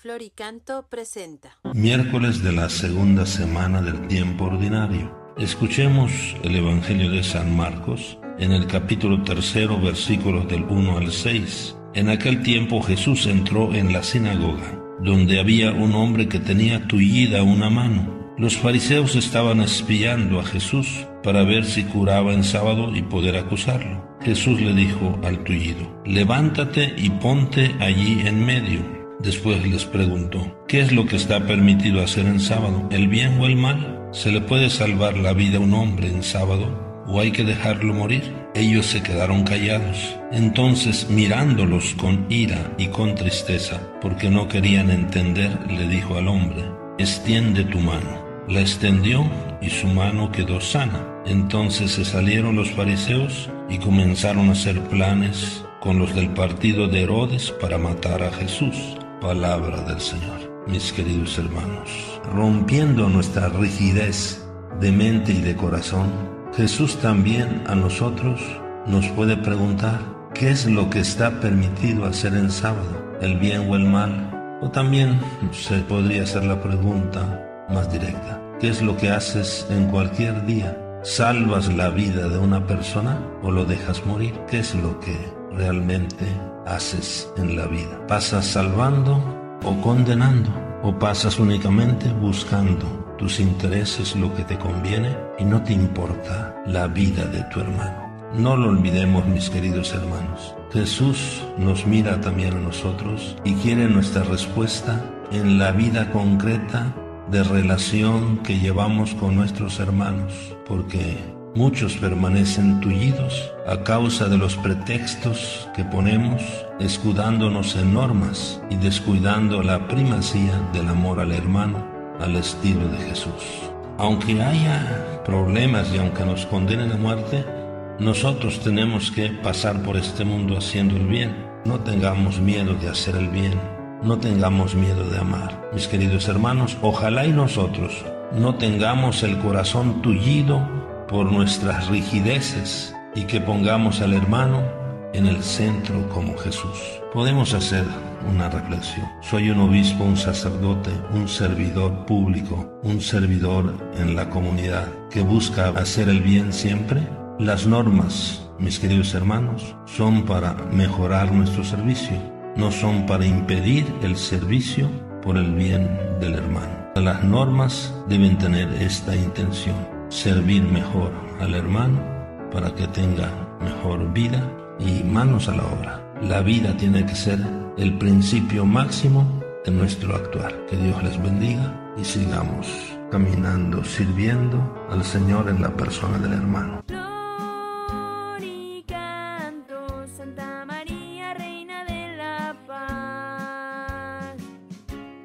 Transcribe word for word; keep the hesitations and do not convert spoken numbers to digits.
Floricanto presenta Miércoles de la segunda semana del tiempo ordinario. Escuchemos el Evangelio de San Marcos en el capítulo tercero, versículos del uno al seis. En aquel tiempo Jesús entró en la sinagoga, donde había un hombre que tenía tullida una mano. Los fariseos estaban espiando a Jesús para ver si curaba en sábado y poder acusarlo. Jesús le dijo al tullido: levántate y ponte allí en medio. Después les preguntó: ¿qué es lo que está permitido hacer en sábado, el bien o el mal? ¿Se le puede salvar la vida a un hombre en sábado o hay que dejarlo morir? Ellos se quedaron callados. Entonces, mirándolos con ira y con tristeza, porque no querían entender, le dijo al hombre: extiende tu mano. La extendió y su mano quedó sana. Entonces se salieron los fariseos y comenzaron a hacer planes con los del partido de Herodes para matar a Jesús. Palabra del Señor. Mis queridos hermanos, rompiendo nuestra rigidez de mente y de corazón, Jesús también a nosotros nos puede preguntar: ¿qué es lo que está permitido hacer en sábado, el bien o el mal? O también se podría hacer la pregunta más directa: ¿qué es lo que haces en cualquier día? ¿Salvas la vida de una persona o lo dejas morir? ¿Qué es lo que realmente haces en la vida? ¿Pasas salvando o condenando? ¿O pasas únicamente buscando tus intereses, lo que te conviene, y no te importa la vida de tu hermano? No lo olvidemos, mis queridos hermanos. Jesús nos mira también a nosotros y quiere nuestra respuesta en la vida concreta de relación que llevamos con nuestros hermanos, porque muchos permanecen tullidos a causa de los pretextos que ponemos, escudándonos en normas y descuidando la primacía del amor al hermano al estilo de Jesús. Aunque haya problemas y aunque nos condenen a muerte, nosotros tenemos que pasar por este mundo haciendo el bien. No tengamos miedo de hacer el bien. No tengamos miedo de amar. Mis queridos hermanos, ojalá y nosotros no tengamos el corazón tullido por nuestras rigideces y que pongamos al hermano en el centro como Jesús. Podemos hacer una reflexión. Soy un obispo, un sacerdote, un servidor público, un servidor en la comunidad que busca hacer el bien siempre. Las normas, mis queridos hermanos, son para mejorar nuestro servicio. No son para impedir el servicio por el bien del hermano. Las normas deben tener esta intención: servir mejor al hermano para que tenga mejor vida y manos a la obra. La vida tiene que ser el principio máximo de nuestro actuar. Que Dios les bendiga y sigamos caminando, sirviendo al Señor en la persona del hermano. Floricanto, Santa María, Reina de